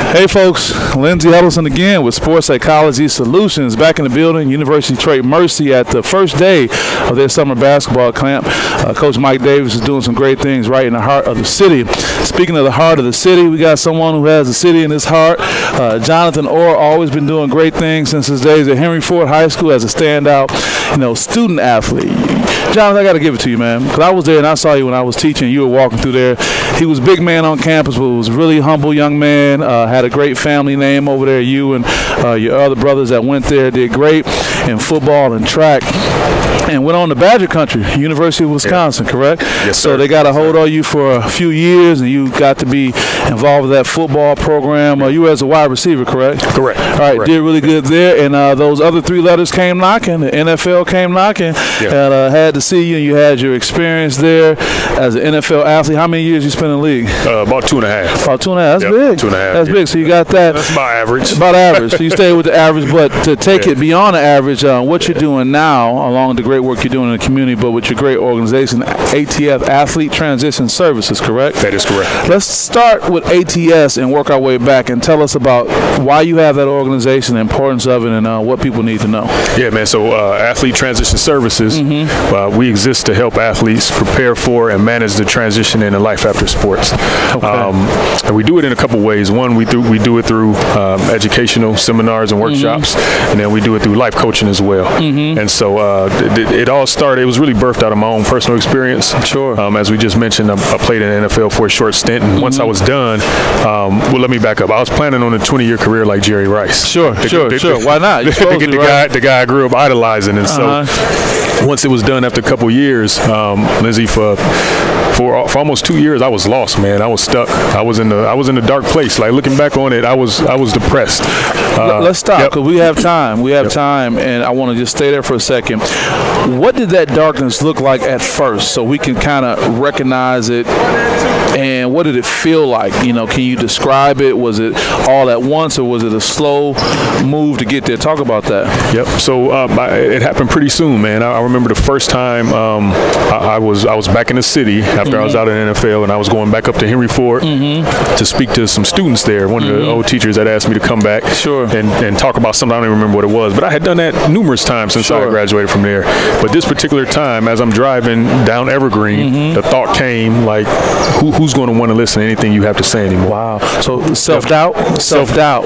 Hey folks, Lindsey Ellison again with Sports Psychology Solutions, back in the building, University of Detroit Mercy, at the first day of their summer basketball camp. Coach Mike Davis is doing some great things right in the heart of the city. Speaking of the heart of the city, we got someone who has the city in his heart. Jonathan Orr, always been doing great things since his days at Henry Ford High School as a standout, student athlete. Jonathan, I got to give it to you, man, because I was there and I saw you when I was teaching. You were walking through there. He was a big man on campus, but was a really humble young man. Had a great family name over there. You and your other brothers that went there did great in football and track, and went on to Badger Country, University of Wisconsin, correct? Yes, sir. So they got a hold of you for a few years, and you got to be involved with that football program. You were as a wide receiver, correct? Correct. All right, correct. Did really good there, and those other three letters came knocking. The NFL came knocking, and had to see you, and you had your experience there as an NFL athlete. How many years you spent in the league? About 2.5. About 2.5. That's big. 2.5. That's big. So you got that. That's about average. About average. So you stay with the average, but to take it beyond the average, what you're doing now, along with the great work you're doing in the community, but with your great organization, ATS, Athlete Transition Services, correct? That is correct. Let's start with ATS and work our way back, and tell us about why you have that organization, the importance of it, and what people need to know. Yeah, man. So Athlete Transition Services, we exist to help athletes prepare for and manage the transition into life after sports. Okay. And we do it in a couple ways. One, we do it through educational seminars and workshops, and then we do it through life coaching as well. And so it all started, it was really birthed out of my own personal experience. Sure. As we just mentioned, I played in the NFL for a short stint, and once I was done, well, let me back up. I was planning on a 20-year career like Jerry Rice. Sure. Why not? The guy I grew up idolizing, and so once it was done after a couple years, Lindsey, for almost 2 years, I was lost, man. I was stuck. I was in a dark place. Like, looking back on it, I was depressed. Let's stop, because we have time. We have time, and I want to just stay there for a second. What did that darkness look like at first, so we can kind of recognize it? And what did it feel like? Can you describe it? Was it all at once, or was it a slow move to get there? Talk about that. Yep. So it happened pretty soon, man. I remember the first time I was back in the city after I was out in the NFL, and I was going back up to Henry Ford to speak to some students there. One of the old teachers had asked me to come back and talk about something. I don't even remember what it was, but I had done that numerous times since I graduated from there. But this particular time, as I'm driving down Evergreen, the thought came, like, who's going to want to listen to anything you have to say anymore? Wow. So self-doubt? Self-doubt,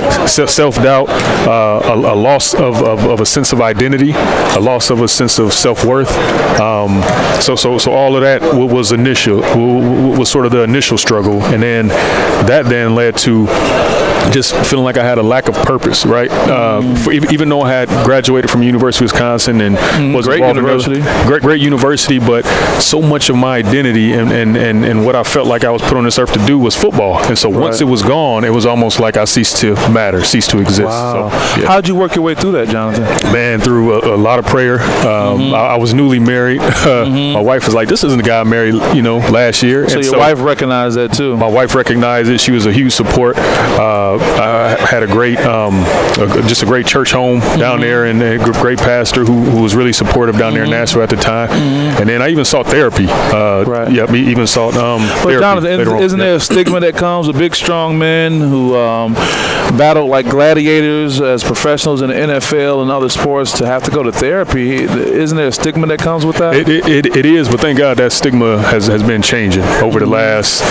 a loss of a sense of identity, a loss of a sense of self-worth. So all of that was sort of the initial struggle, and then that led to just feeling like I had a lack of purpose, right? Even though I had graduated from University of Wisconsin and was great university, great university, but so much of my identity and what I felt like I was put on this earth to do was football. And so once it was gone, it was almost like I ceased to matter, ceased to exist. Wow. So, how'd you work your way through that, Jonathan? Man, through a lot of prayer. I was newly married. My wife was like, "This isn't the guy I married, last year." So your wife recognized that too? My wife recognized it. She was a huge support. I had a great, just a great church home down there, and a great pastor who was really supportive down there in Nashville at the time. And then I even sought therapy. Yeah, even sought but therapy. Jonathan, isn't there a stigma that comes with big, strong men who battled like gladiators as professionals in the NFL and other sports to have to go to therapy? Isn't there a stigma that comes with that? It is, but thank God that stigma has been changing over the last,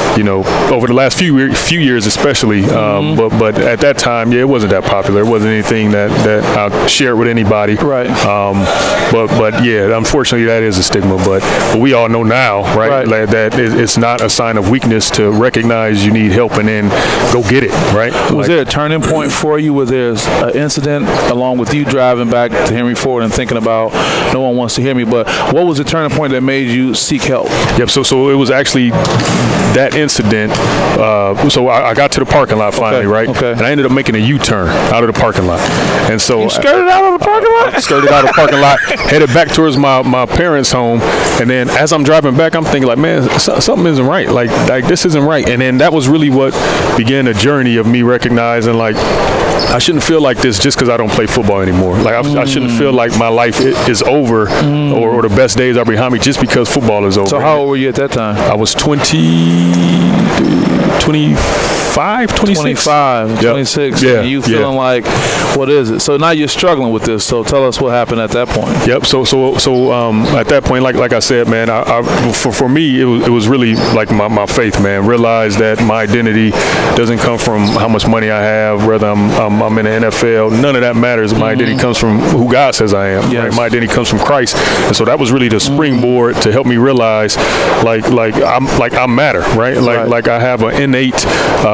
few years, especially. But at that time, it wasn't that popular. It wasn't anything that I shared with anybody. Right. But yeah, unfortunately, that is a stigma. But we all know now, right, like that it's not a sign of weakness to recognize you need help and then go get it, right? Was there a turning point for you? Was there an incident along with you driving back to Henry Ford and thinking about, no one wants to hear me, but what was the turning point that made you seek help? Yep. So it was actually that incident. So I got to the parking lot finally, right? Okay. And I ended up making a U-turn out of the parking lot. And so you skirted out of the parking lot? Skirted out of the parking lot, headed back towards my parents' home. And then as I'm driving back, I'm thinking like, man, something isn't right. Like this isn't right. And then that was really what began a journey of me recognizing, like, I shouldn't feel like this just because I don't play football anymore. Like I shouldn't feel like my life is over or the best days are behind me just because football is over. So how old were you at that time? I was 24. 25, 26. 25, 26. Yeah. And you feeling like, what is it? So now you're struggling with this. So tell us what happened at that point. Yep. So at that point, like I said, man, for me, it was really like my faith, man. Realize that my identity doesn't come from how much money I have, whether I'm in the NFL. None of that matters. My identity comes from who God says I am. Yes. Right? My identity comes from Christ, and so that was really the springboard to help me realize, like I'm matter, right? Like I have an innate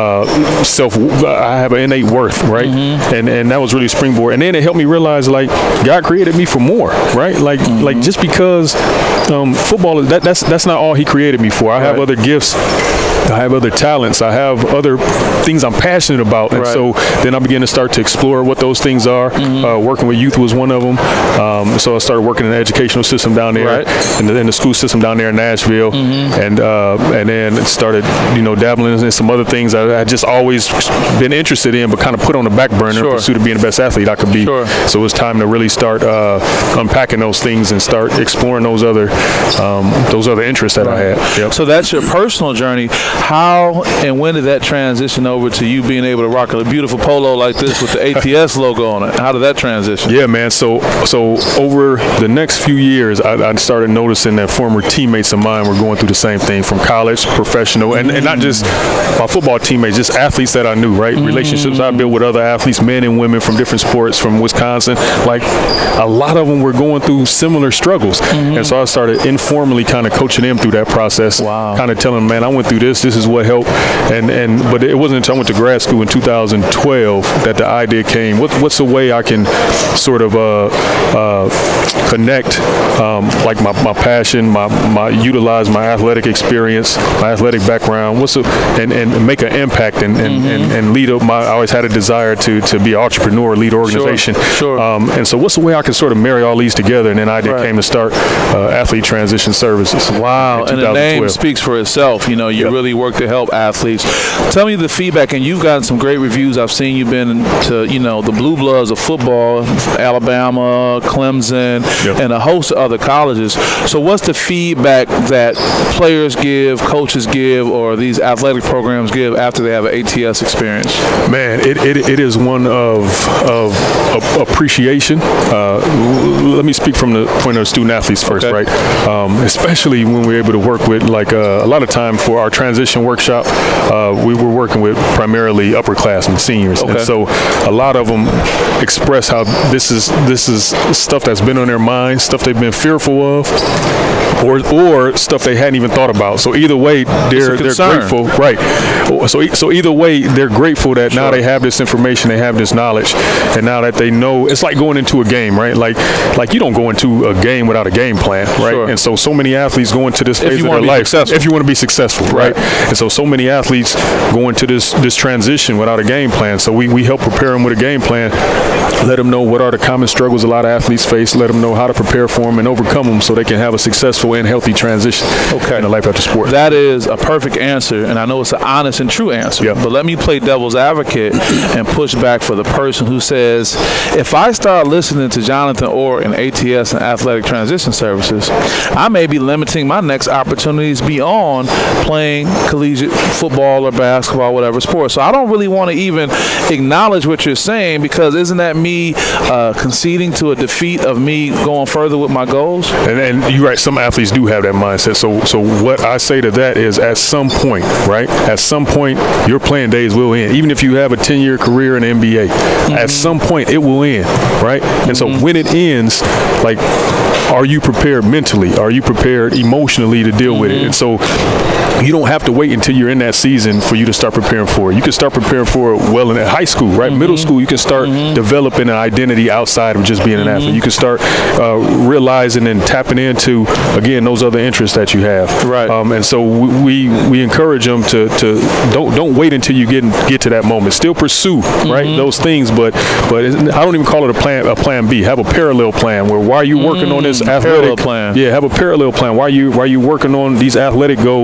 I have an innate worth, right? And that was really a springboard. And then it helped me realize, like, God created me for more, right? Like just because football is that's not all He created me for. I have other gifts. I have other talents. I have other things I'm passionate about. And so then I began to start to explore what those things are. Working with youth was one of them. So I started working in the educational system down there, in the school system down there in Nashville, and then started, dabbling in some other things I just always been interested in, but kind of put on the back burner in pursuit of being the best athlete I could be. So it was time to really start unpacking those things and start exploring those other interests that I had. Yep. So that's your personal journey. How and when did that transition over to you being able to rock a beautiful polo like this with the ATS logo on it? How did that transition? Yeah, man. So over the next few years, I started noticing that former teammates of mine were going through the same thing, from college, professional, and not just my football teammates, just athletes that I knew, right? Relationships I built with other athletes, men and women from different sports, from Wisconsin. Like, a lot of them were going through similar struggles. And so I started informally kind of coaching them through that process. Wow. Kind of telling them, man, I went through this is what helped. But it wasn't until I went to grad school in 2012 that the idea came, what's the way I can sort of connect like my passion, my utilize my athletic experience, my athletic background, and make an impact and lead up. I always had a desire to be an entrepreneur, lead organization. And so what's the way I can sort of marry all these together? And then I came to start Athlete Transition Services. Wow. And the name speaks for itself. You really work to help athletes. Tell me the feedback, and you've gotten some great reviews. I've seen you've been to, the Blue Bloods of football, Alabama, Clemson, and a host of other colleges. So what's the feedback that players give, coaches give, or these athletic programs give after they have an ATS experience? Man, it is one of appreciation. Let me speak from the point of student athletes first, right? Especially when we're able to work with, like, a lot of time for our transition workshop, we were working with primarily upperclassmen, seniors. And so a lot of them express how this is stuff that's been on their minds, stuff they've been fearful of, or stuff they hadn't even thought about. So either way, they're grateful, right? So either way, they're grateful that now they have this information, they have this knowledge, and now that they know, it's like going into a game, right? Like you don't go into a game without a game plan, right? And so many athletes go into this phase of their life if you want to be successful, right? And so many athletes go into this transition without a game plan. So we help prepare them with a game plan, let them know what are the common struggles a lot of athletes face, let them know how to prepare for them and overcome them so they can have a successful and healthy transition in the life after sport. That is a perfect answer, and I know it's an honest and true answer. But let me play devil's advocate and push back for the person who says, if I start listening to Jonathan Orr and ATS and Athletic Transition Services, I may be limiting my next opportunities beyond playing collegiate football or basketball, whatever sport. So I don't really want to even acknowledge what you're saying, because isn't that me conceding to a defeat of me going further with my goals? And you're right, some athletes do have that mindset. So what I say to that is, at some point, right? At some point, your playing days will end. Even if you have a 10-year career in the NBA, at some point it will end, right? And so when it ends, like, are you prepared mentally? Are you prepared emotionally to deal with it? And so you don't have to wait until you're in that season for you to start preparing for it. You can start preparing for it well in high school, right? Middle school, you can start developing an identity outside of just being an athlete. You can start realizing and tapping into, again, those other interests that you have. Right. And so we encourage them to don't wait until you get to that moment. Still pursue, right, those things, but I don't even call it a plan B. Have a parallel plan where, while you're working on this athletic plan. Yeah, have a parallel plan. While you working on these athletic goals,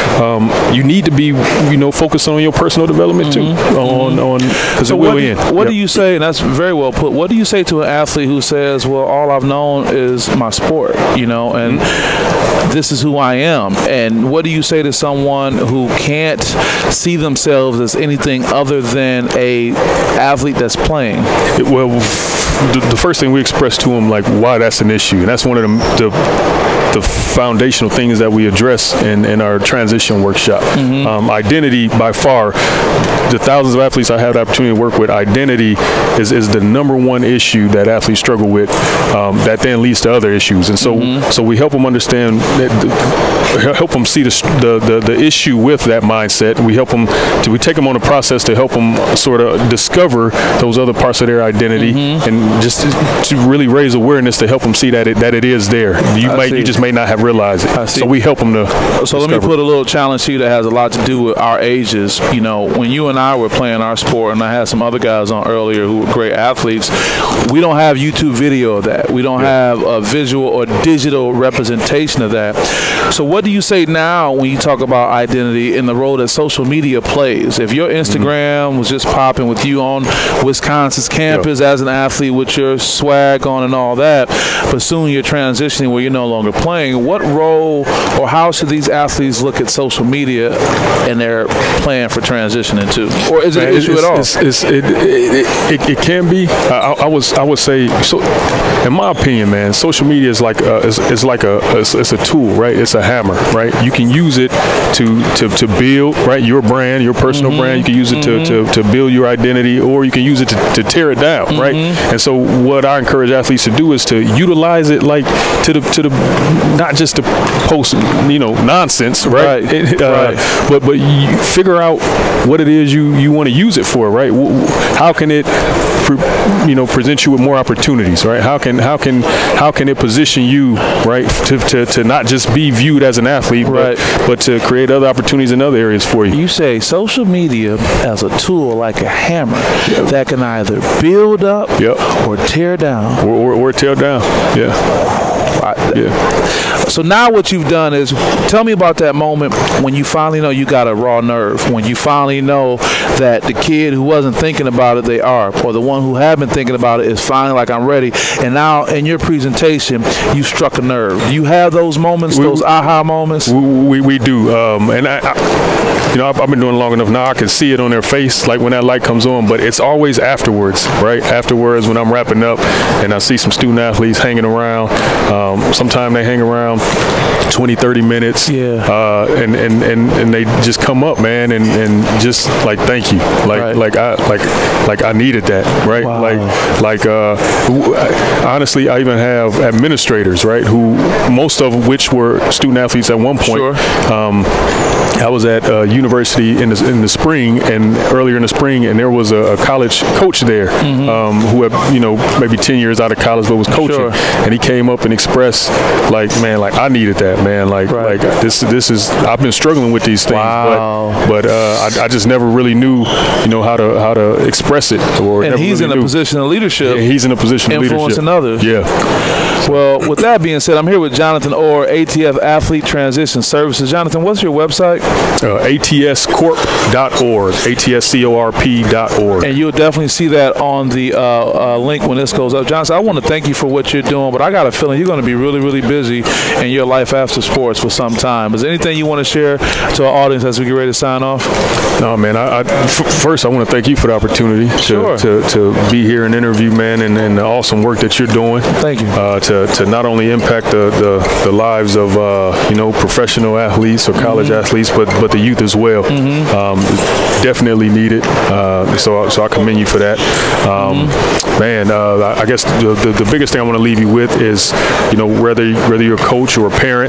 you need to be, focused on your personal development too. Because it will end. What do you say? And that's very well put. What do you say to an athlete who says, "Well, all I've known is my sport," and this is who I am? And what do you say to someone who can't see themselves as anything other than a athlete that's playing? Well, the first thing we express to them, like, why that's an issue, and that's one of the foundational things that we address in our transition workshop. Identity, by far, the thousands of athletes I have the opportunity to work with, identity is the number one issue that athletes struggle with, that then leads to other issues. And so we help them understand, help them see the issue with that mindset. We take them on a process to help them sort of discover those other parts of their identity, and just to really raise awareness to help them see that it is there. You just may not have realized it. So we help them to So let me put a little challenge to you that has a lot to do with our ages. When you and I were playing our sport, and I had some other guys on earlier who were great athletes, we don't have YouTube video of that. We don't have a visual or digital representation of that. So what do you say now when you talk about identity in the role that social media plays? If your Instagram was just popping with you on Wisconsin's campus as an athlete with your swag on and all that, but soon you're transitioning where you're no longer playing, what role or how should these athletes look at social media and their plan for transitioning to? Or is it an issue at all? It can be. I would say, so in my opinion, man, social media is like it's a tool, right? It's a hammer, right? You can use it to build, right, your brand, your personal brand. You can use it to build your identity, or you can use it to tear it down, right? And so what I encourage athletes to do is to utilize it, like to the not just to post nonsense, right? But you figure out what it is you want to use it for, right? How can it present you with more opportunities, right? How can it position you, right, to not just be viewed as an athlete, but to create other opportunities in other areas for you? You say social media as a tool, like a hammer, that can either build up or tear down. Or tear down, So now what you've done is, tell me about that moment when you finally know you got a raw nerve, when you finally know that the kid who wasn't thinking about it, they are, or the one who had been thinking about it is finally like, I'm ready. And now in your presentation, you struck a nerve. Do you have those moments, those aha moments? We do. And I've been doing it long enough now, I can see it on their face, like when that light comes on, but it's always afterwards, right? Afterwards, when I'm wrapping up and I see some student athletes hanging around, sometimes they hang around 20, 30 minutes, and they just come up, man, and just like, thank you, like I needed that, right? Honestly, I even have administrators, right, who most of which were student athletes at one point. I was at university in the spring, and earlier in the spring, and there was a college coach there who had maybe 10 years out of college but was coaching, and he came up and expressed, like, man, like, I needed that, man, like this is, I've been struggling with these things, but I just never really knew how to express it, and he's in a position of leadership. He's in a position of leadership, influencing others. Well, with that being said, I'm here with Jonathan Orr, ATF Athlete Transition Services. Jonathan, what's your website? ATScorp.org, ATScorp.org. And you'll definitely see that on the link when this goes up. Jonathan, I want to thank you for what you're doing, but I got a feeling you're going to be really, really busy in your life after sports for some time. Is there anything you want to share to our audience as we get ready to sign off? No, man. First, I want to thank you for the opportunity to be here and interview, man, and the awesome work that you're doing. Thank you. To not only impact the lives of professional athletes or college athletes, but the youth as well. Definitely needed. So I commend you for that. Man, I guess the biggest thing I want to leave you with is, whether you're a coach or a parent,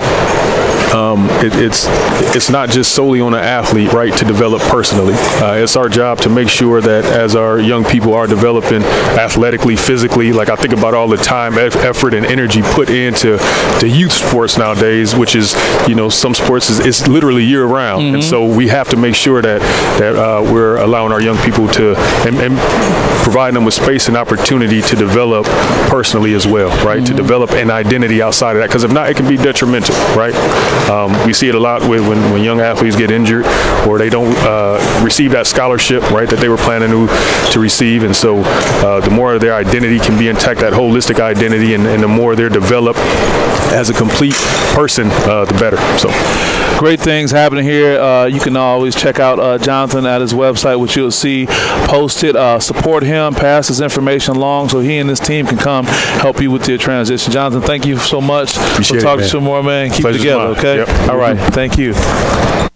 it's not just solely on an athlete, right, to develop personally. It's our job to make sure that as our young people are developing athletically, physically, like I think about all the time, effort, and energy put into youth sports nowadays, which is, some sports is literally year round. And so we have to make sure that we're allowing our young people to, and providing them with space and opportunity to develop personally as well, right? To develop an identity outside of that, because if not, it can be detrimental, right? We see it a lot when young athletes get injured or they don't receive that scholarship, right, that they were planning to receive. And so the more their identity can be intact, that holistic identity, and the more they're developed as a complete person, the better. So great things happening here. You can always check out Jonathan at his website, which you'll see posted. Support him, pass his information along so he and his team can come help you with your transition. Jonathan, thank you so much. Appreciate we'll talk it, to you some more, man. Keep it Pleasure's together, mine. okay? Yep. All right. Thank you.